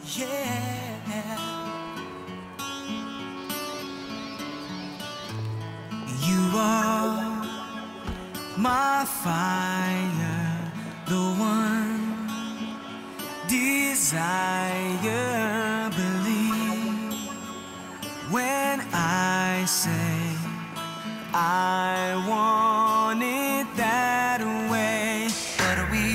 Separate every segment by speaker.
Speaker 1: Yeah. You are my fire, the one desire. Believe when I say I want it that way. But we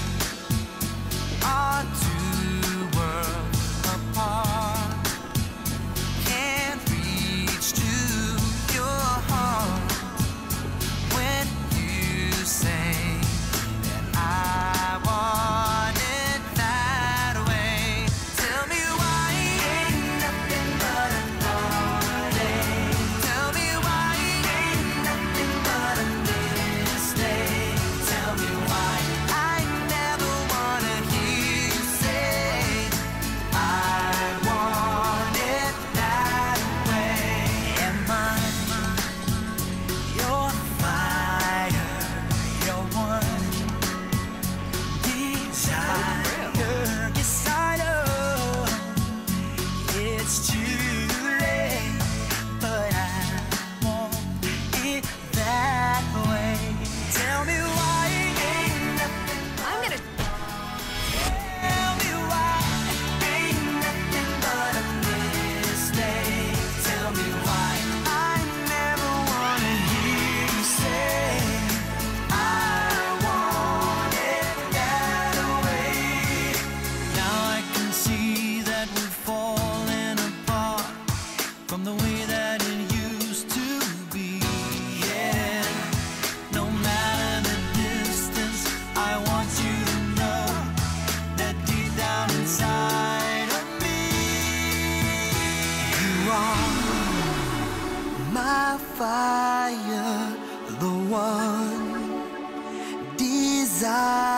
Speaker 1: are two worlds apart. Can't reach to your heart when you say that I want it that way. Tell me why ain't nothing but a heartache. Tell me why ain't nothing but a mistake. Tell me why I never wanna hear you say I want it that way. Am I your fire, your one desire? Yes, I know it's too late, but I want it that way. Tell me why ain't nothing.
Speaker 2: I'm gonna.
Speaker 1: Tell me why ain't nothing but a mistake. Tell me why I never wanna hear you say I want it that way. Now I can see that we're falling apart from the way that it used to be. Yeah. No matter the distance, I want you to know that deep down inside of me, you are my fire, the one desire.